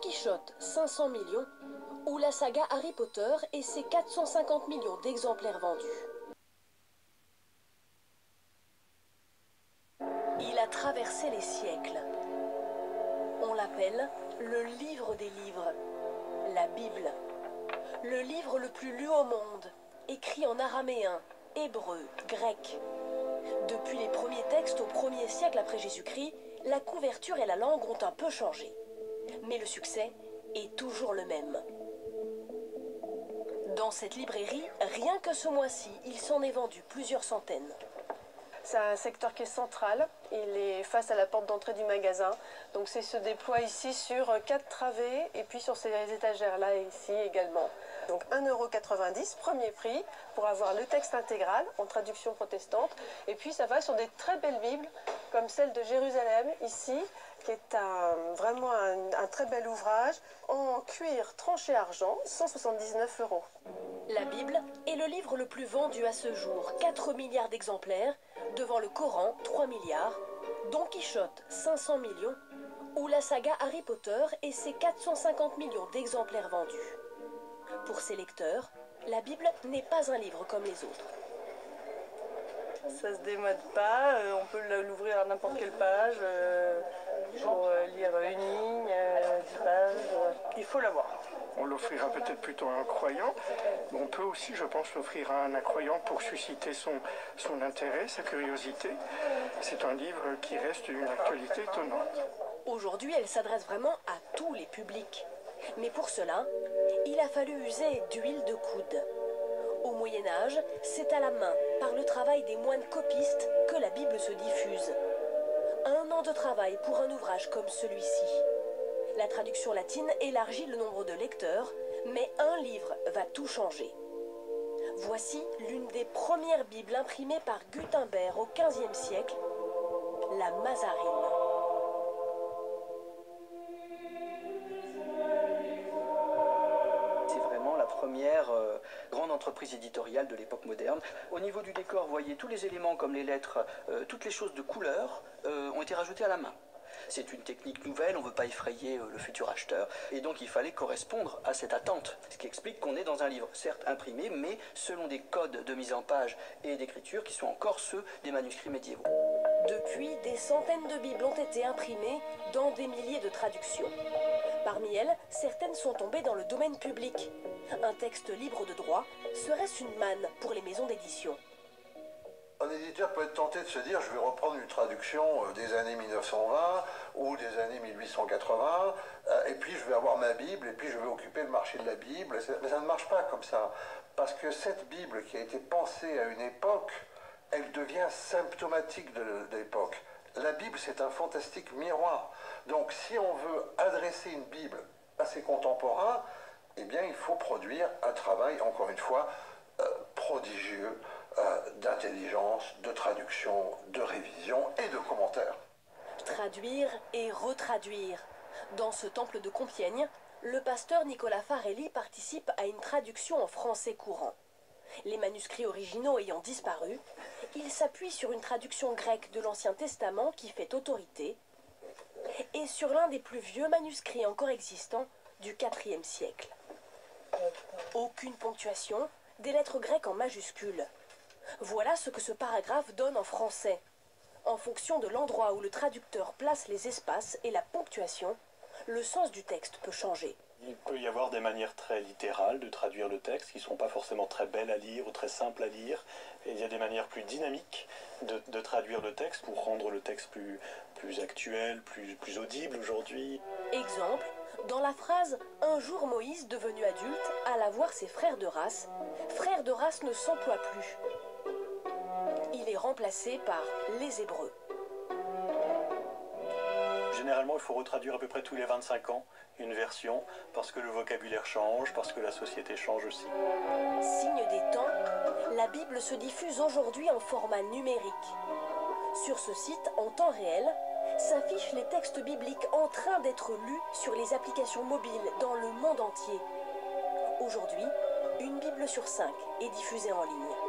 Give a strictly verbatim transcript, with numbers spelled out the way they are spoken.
Quichotte, cinq cents millions, ou la saga Harry Potter et ses quatre cent cinquante millions d'exemplaires vendus. Il a traversé les siècles. On l'appelle le livre des livres, la Bible. Le livre le plus lu au monde, écrit en araméen, hébreu, grec. Depuis les premiers textes au premier siècle après Jésus-Christ, la couverture et la langue ont un peu changé. Mais le succès est toujours le même. Dans cette librairie, rien que ce mois-ci, il s'en est vendu plusieurs centaines. C'est un secteur qui est central, il est face à la porte d'entrée du magasin. Donc c'est se déploie ici sur quatre travées et puis sur ces étagères-là et ici également. Donc un euro quatre-vingt-dix, premier prix, pour avoir le texte intégral en traduction protestante. Et puis ça va sur des très belles Bibles, comme celle de Jérusalem, ici, qui est un, vraiment un, un très bel ouvrage, en cuir tranché argent, cent soixante-dix-neuf euros. La Bible est le livre le plus vendu à ce jour, quatre milliards d'exemplaires, devant le Coran, trois milliards, Don Quichotte, cinq cents millions, ou la saga Harry Potter et ses quatre cent cinquante millions d'exemplaires vendus. Pour ses lecteurs, la Bible n'est pas un livre comme les autres. Ça se démode pas, euh, on peut l'ouvrir à n'importe quelle page, euh, pour euh, lire une ligne, euh, dix pages, euh, il faut l'avoir. On l'offrira peut-être plutôt à un croyant, mais on peut aussi, je pense, l'offrir à un incroyant pour susciter son, son intérêt, sa curiosité. C'est un livre qui reste d'une actualité étonnante. Aujourd'hui, elle s'adresse vraiment à tous les publics. Mais pour cela, il a fallu user d'huile de coude. Au Moyen-Âge, c'est à la main, par le travail des moines copistes, que la Bible se diffuse. Un an de travail pour un ouvrage comme celui-ci. La traduction latine élargit le nombre de lecteurs, mais un livre va tout changer. Voici l'une des premières Bibles imprimées par Gutenberg au quinzième siècle, la Mazarine. C'est vraiment la première euh, grande entreprise éditoriale de l'époque moderne. Au niveau du décor, vous voyez tous les éléments comme les lettres, euh, toutes les choses de couleur euh, ont été rajoutées à la main. C'est une technique nouvelle, on ne veut pas effrayer le futur acheteur. Et donc il fallait correspondre à cette attente. Ce qui explique qu'on est dans un livre, certes imprimé, mais selon des codes de mise en page et d'écriture qui sont encore ceux des manuscrits médiévaux. Depuis, des centaines de Bibles ont été imprimées dans des milliers de traductions. Parmi elles, certaines sont tombées dans le domaine public. Un texte libre de droit, serait-ce une manne pour les maisons d'édition? Un éditeur peut être tenté de se dire je vais reprendre une traduction des années mille neuf cent vingt ou des années mille huit cent quatre-vingts et puis je vais avoir ma Bible et puis je vais occuper le marché de la Bible. Mais ça ne marche pas comme ça parce que cette Bible qui a été pensée à une époque, elle devient symptomatique de l'époque. La Bible, c'est un fantastique miroir. Donc si on veut adresser une Bible à ses contemporains, eh bien il faut produire un travail, encore une fois, euh, prodigieux, Euh, d'intelligence, de traduction, de révision et de commentaires. Traduire et retraduire. Dans ce temple de Compiègne, le pasteur Nicolas Farelli participe à une traduction en français courant. Les manuscrits originaux ayant disparu, il s'appuie sur une traduction grecque de l'Ancien Testament qui fait autorité et sur l'un des plus vieux manuscrits encore existants du quatrième siècle. Aucune ponctuation, des lettres grecques en majuscules. Voilà ce que ce paragraphe donne en français. En fonction de l'endroit où le traducteur place les espaces et la ponctuation, le sens du texte peut changer. Il peut y avoir des manières très littérales de traduire le texte qui ne sont pas forcément très belles à lire ou très simples à lire. Et il y a des manières plus dynamiques de, de traduire le texte pour rendre le texte plus, plus actuel, plus, plus audible aujourd'hui. Exemple, dans la phrase « Un jour Moïse, devenu adulte, alla voir ses frères de race », frères de race ne s'emploie plus. Il est remplacé par les Hébreux. Généralement, il faut retraduire à peu près tous les vingt-cinq ans une version, parce que le vocabulaire change, parce que la société change aussi. Signe des temps, la Bible se diffuse aujourd'hui en format numérique. Sur ce site, en temps réel, s'affichent les textes bibliques en train d'être lus sur les applications mobiles dans le monde entier. Aujourd'hui, une Bible sur cinq est diffusée en ligne.